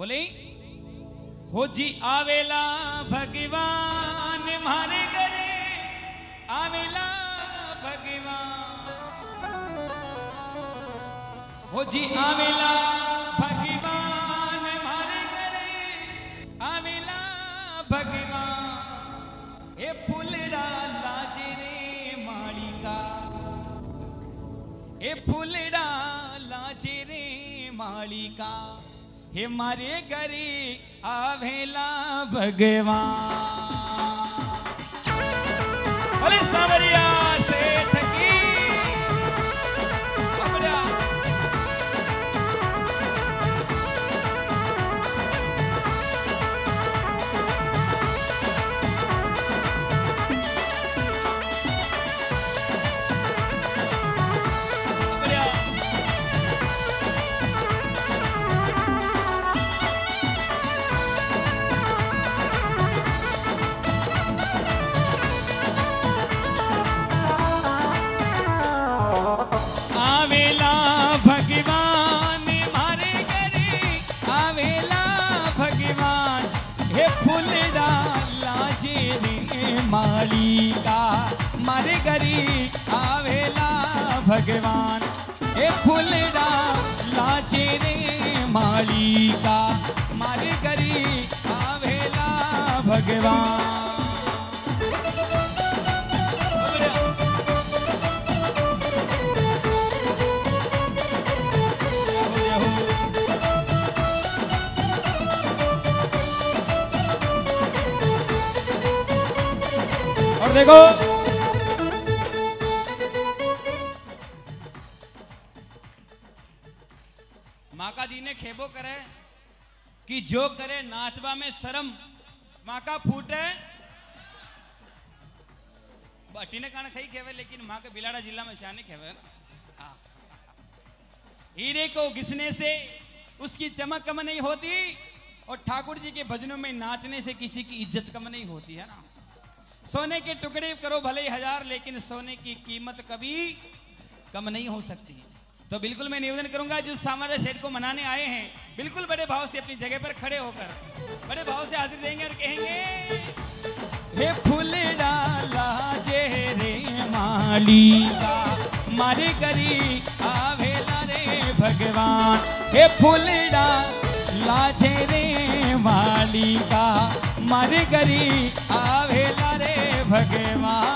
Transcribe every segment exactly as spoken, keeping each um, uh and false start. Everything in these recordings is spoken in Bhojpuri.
बोले हो जी आवेला भगवान मारे घरे आवेला भगवान हो जी आवेला भगवान मारे घरे आवेला भगवान ए फूलड़ा लाजे रे मालिका ए फूलड़ा लाजे रे मालिका हे मारे घरे आवेला भगवान। बोले सावरिया से थकी मालिका मारे घरी आवेला भगवान ए फूलड़ा लाजे रे मालिका मारे घरी आवेला भगवान। और देखो माका जी ने खेबो करे कि जो करे नाचबा में शर्म माका फूटे बटी ने कान खई खेवे लेकिन माँ के बिलाड़ा जिला में शाने खेवे ना हीरे को घिसने से उसकी चमक कम नहीं होती और ठाकुर जी के भजनों में नाचने से किसी की इज्जत कम नहीं होती है ना। सोने के टुकड़े करो भले ही हजार लेकिन सोने की कीमत कभी कम नहीं हो सकती। तो बिल्कुल मैं निवेदन करूंगा जो सामर्थ्य सेठ को मनाने आए हैं बिल्कुल बड़े भाव से अपनी जगह पर खड़े होकर बड़े भाव से हाजिर देंगे और कहेंगे हे फूलड़ा लाजे रे मालिका मारे घरी आवेला रे भगवान हे फूलड़ा लाजे रे मालिका मारे घरी आवेला रे भगवान।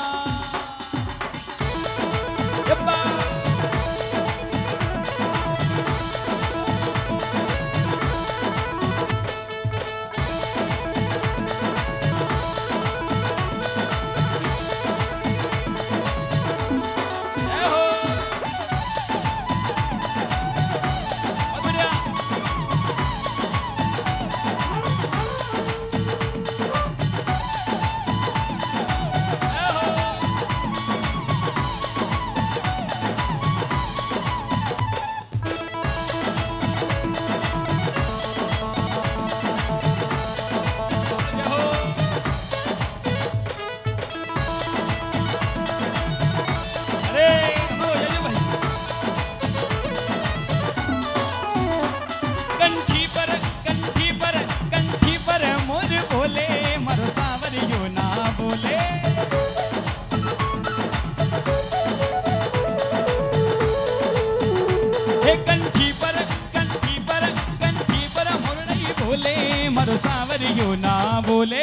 सावरियो ना बोले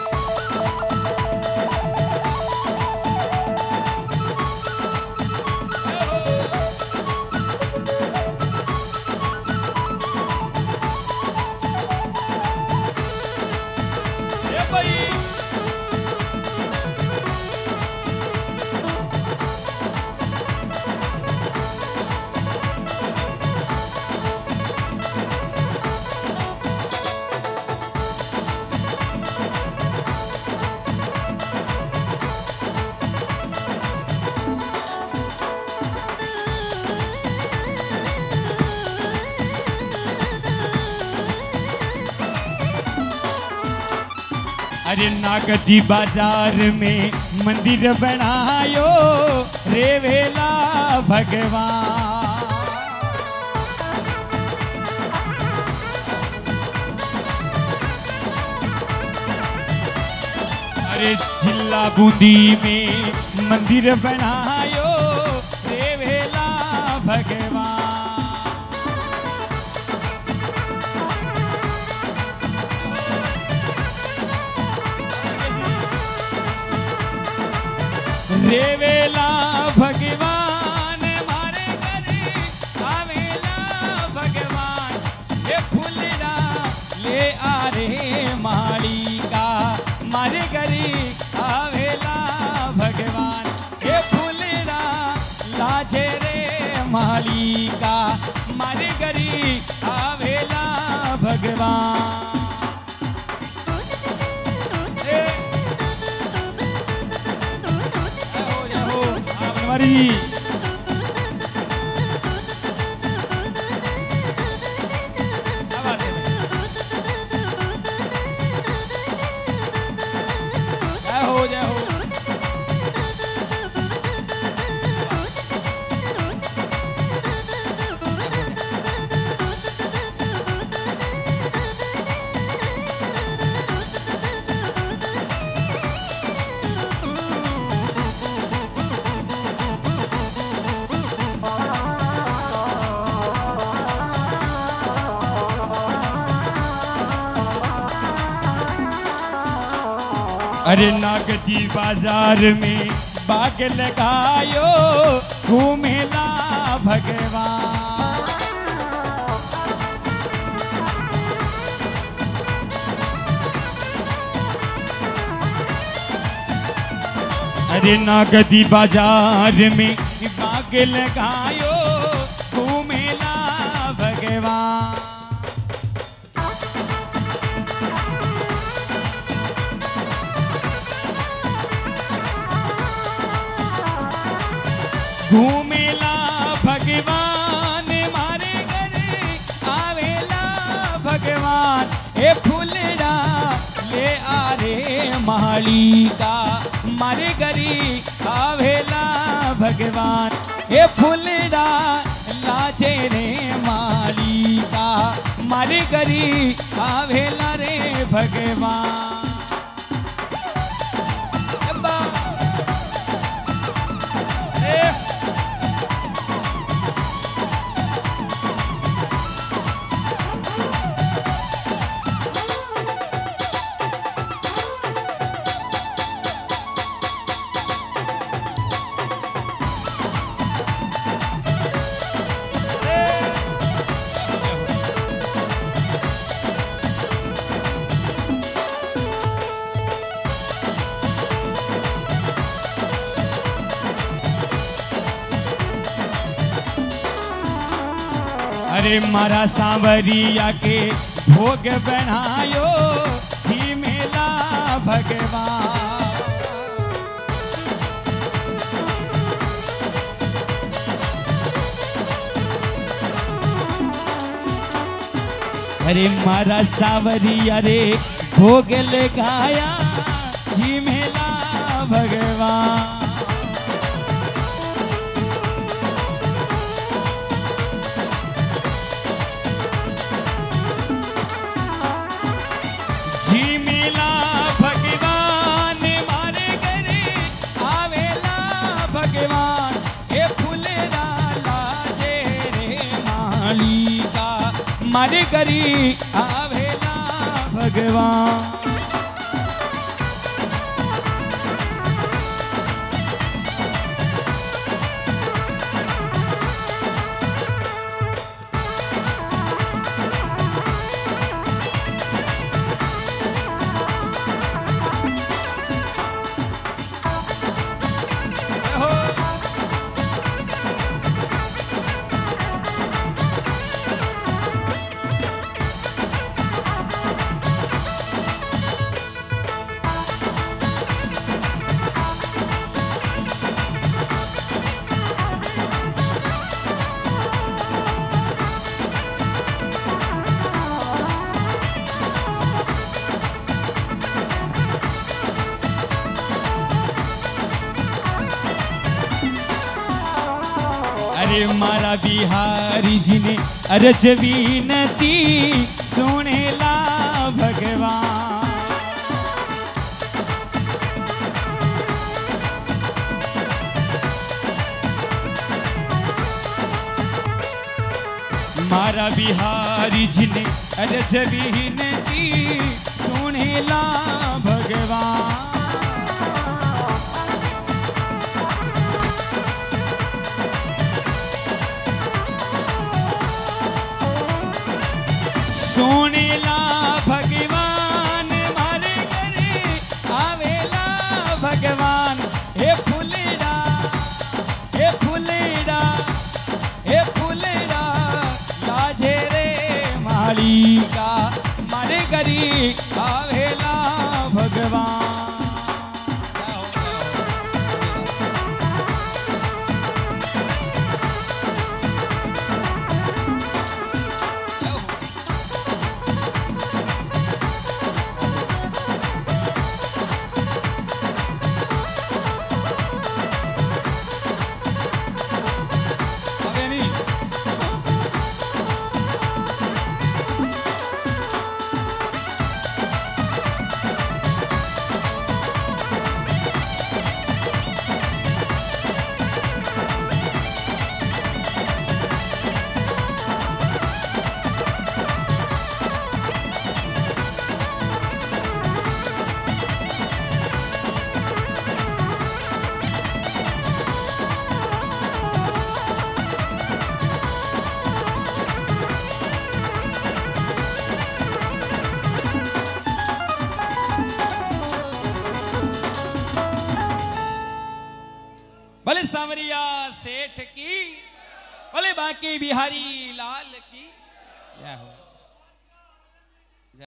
अरे नागदी बाजार में मंदिर बनायो रे वेला भगवान अरे जिला बूंदी में मंदिर बनायो देवेला भगवान। देवेला भगवान मारे घरे आवेला भगवान। ये फुलड़ा ले आ रे मालिका मारे घरे आवेला भगवान। ये फुलड़ा लाजे रे मालिका मारे घरे आवेला भगवान। हमारी जय हो जय हो। अरे नागदी बाजार में बाग लगायो घूमेला भगवान। अरे नागदी बाजार में बाग लगायो घूमेला भगवान। घूमेला भगवान मारे घरे आवेला भगवान। हे फुलड़ा ले आ रे मालिका मारे घरे आवेला भगवान। हे फुलड़ा लाजे रे मालिका मारे घरे आवेला रे भगवान। अरे मारा सांवरिया के भोग बनायो झिमेला भगवान। अरे मारा सांवरिया रे भोग लगाया झिमेला भगवान। झिमेला भगवान मारे घरे आवेला भगवान। हे फुलड़ा लाजे रे मालिका मारे घरे आवेला भगवान। अरे मारा बिहारी जी ने अरज विनती सुनेला भगवान। लाला बिहारी जी ने अरज विनती सुनेला भगवान। सुनेला भगवान मारे घरे आवेला भगवान। हे फुलेड़ा हे फुलेड़ा हे फुलेड़ा लाजे रे मालिका मारे घरे आवेला भगवान। भले सांवरिया सेठ की, भले बांके बिहारी लाल की। जय हो।